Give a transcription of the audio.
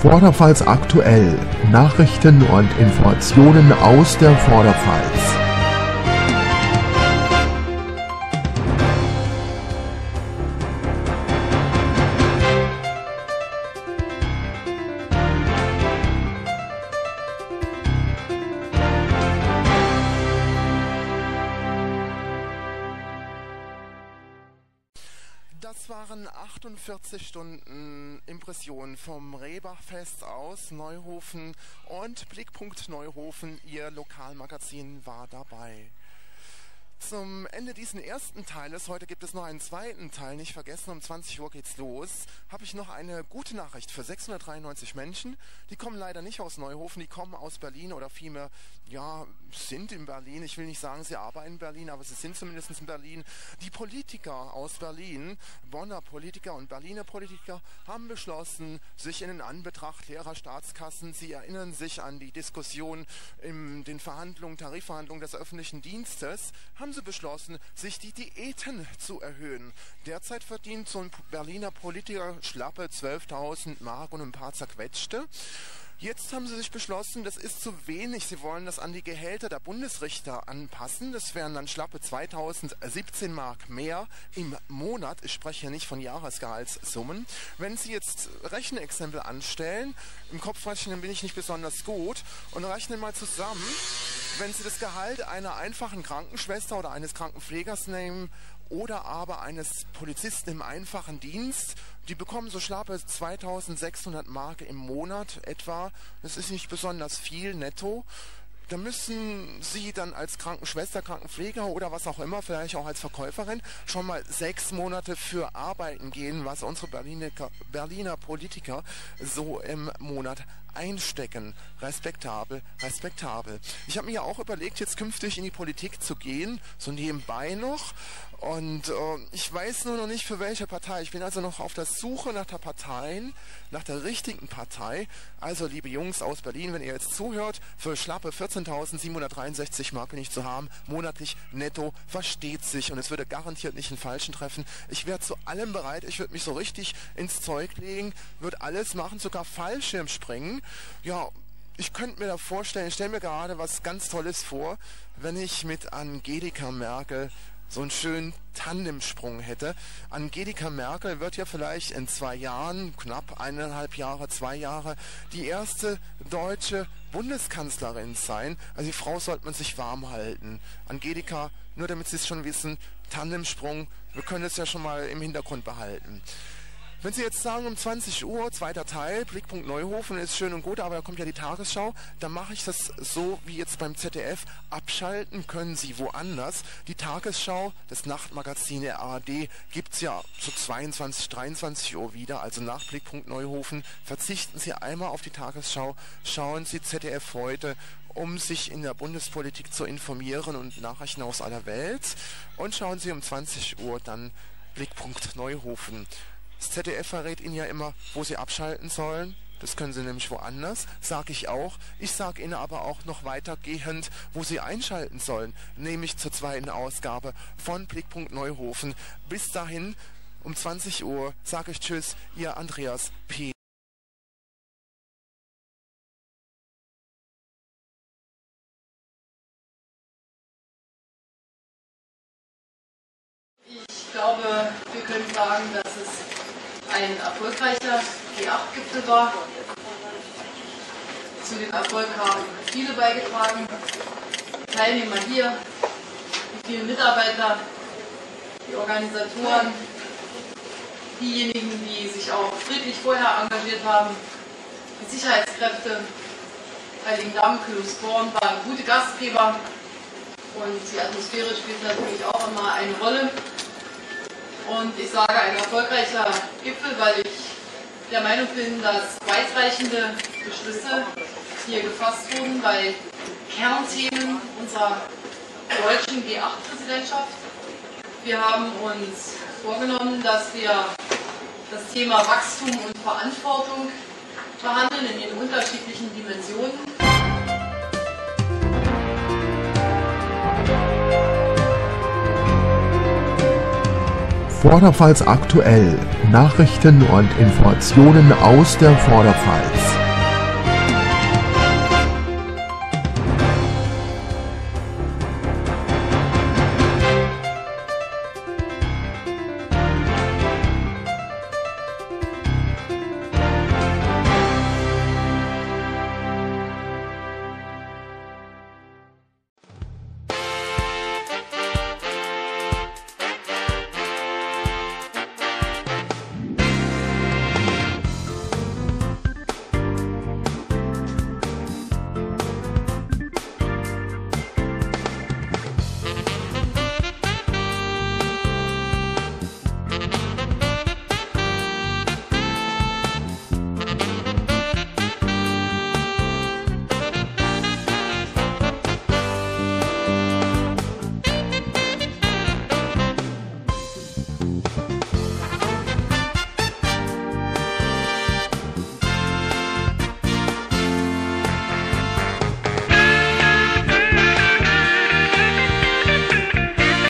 Vorderpfalz aktuell. Nachrichten und Informationen aus der Vorderpfalz. Das waren 48 Stunden Impressionen vom Rehbachfest aus Neuhofen und Blickpunkt Neuhofen, Ihr Lokalmagazin, war dabei. Zum Ende dieses ersten Teiles, heute gibt es noch einen zweiten Teil, nicht vergessen, um 20 Uhr geht's los, habe ich noch eine gute Nachricht für 693 Menschen. Die kommen leider nicht aus Neuhofen, die kommen aus Berlin oder vielmehr, ja, sind in Berlin. Ich will nicht sagen, sie arbeiten in Berlin, aber sie sind zumindest in Berlin. Die Politiker aus Berlin, Bonner Politiker und Berliner Politiker, haben beschlossen, sich in Anbetracht leerer Staatskassen, sie erinnern sich an die Diskussion in den Verhandlungen, Tarifverhandlungen des öffentlichen Dienstes, haben sie beschlossen, sich die Diäten zu erhöhen. Derzeit verdient so ein Berliner Politiker schlappe 12.000 Mark und ein paar zerquetschte. Jetzt haben sie sich beschlossen, das ist zu wenig. Sie wollen das an die Gehälter der Bundesrichter anpassen. Das wären dann schlappe 2017 Mark mehr im Monat. Ich spreche hier nicht von Jahresgehaltssummen. Wenn Sie jetzt Rechenexempel anstellen, im Kopfrechnen bin ich nicht besonders gut, und rechnen mal zusammen, wenn Sie das Gehalt einer einfachen Krankenschwester oder eines Krankenpflegers nehmen oder aber eines Polizisten im einfachen Dienst, die bekommen so schlappe 2.600 Mark im Monat etwa. Das ist nicht besonders viel netto. Da müssen Sie dann als Krankenschwester, Krankenpfleger oder was auch immer, vielleicht auch als Verkäuferin, schon mal 6 Monate für arbeiten gehen, was unsere Berliner Politiker so im Monat einstecken. Respektabel, respektabel. Ich habe mir ja auch überlegt, jetzt künftig in die Politik zu gehen, so nebenbei noch. Und ich weiß nur noch nicht, für welche Partei. Ich bin also noch auf der Suche nach der Parteien, nach der richtigen Partei. Also, liebe Jungs aus Berlin, wenn ihr jetzt zuhört, für schlappe 14.763 Mark bin ich zu haben, monatlich netto, versteht sich. Und es würde garantiert nicht einen Falschen treffen. Ich wäre zu allem bereit. Ich würde mich so richtig ins Zeug legen, würde alles machen, sogar Fallschirmspringen. Ja, ich könnte mir da vorstellen, ich stelle mir gerade was ganz Tolles vor, wenn ich mit Angelika Merkel so einen schönen Tandemsprung hätte. Angelika Merkel wird ja vielleicht in 2 Jahren, knapp 1,5 Jahre, 2 Jahre, die erste deutsche Bundeskanzlerin sein. Also die Frau sollte man sich warm halten. Angelika, nur damit Sie es schon wissen, Tandemsprung, wir können es ja schon mal im Hintergrund behalten. Wenn Sie jetzt sagen, um 20 Uhr, zweiter Teil, Blickpunkt Neuhofen, ist schön und gut, aber da kommt ja die Tagesschau, dann mache ich das so wie jetzt beim ZDF. Abschalten können Sie woanders. Die Tagesschau, das Nachtmagazin der ARD, gibt es ja so 22, 23 Uhr wieder, also nach Blickpunkt Neuhofen. Verzichten Sie einmal auf die Tagesschau, schauen Sie ZDF heute, um sich in der Bundespolitik zu informieren und Nachrichten aus aller Welt. Und schauen Sie um 20 Uhr dann Blickpunkt Neuhofen. Das ZDF verrät Ihnen ja immer, wo Sie abschalten sollen. Das können Sie nämlich woanders, sage ich auch. Ich sage Ihnen aber auch noch weitergehend, wo Sie einschalten sollen, nämlich zur zweiten Ausgabe von Blickpunkt Neuhofen. Bis dahin, um 20 Uhr, sage ich Tschüss, Ihr Andreas P. Ich glaube, wir können sagen, dass es ein erfolgreicher G8-Gipfel war. Zu dem Erfolg haben viele beigetragen. Die Teilnehmer hier, die vielen Mitarbeiter, die Organisatoren, diejenigen, die sich auch friedlich vorher engagiert haben, die Sicherheitskräfte, Heiligendamm, Köln-Born waren gute Gastgeber und die Atmosphäre spielt natürlich auch immer eine Rolle. Und ich sage ein erfolgreicher Gipfel, weil ich der Meinung bin, dass weitreichende Beschlüsse hier gefasst wurden bei Kernthemen unserer deutschen G8-Präsidentschaft. Wir haben uns vorgenommen, dass wir das Thema Wachstum und Verantwortung behandeln in den unterschiedlichen Dimensionen. Vorderpfalz aktuell. Nachrichten und Informationen aus der Vorderpfalz.